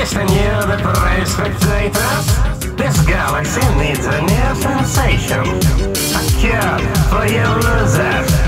Listen, you the parade spectators. This galaxy needs a new sensation. A cure for you losers.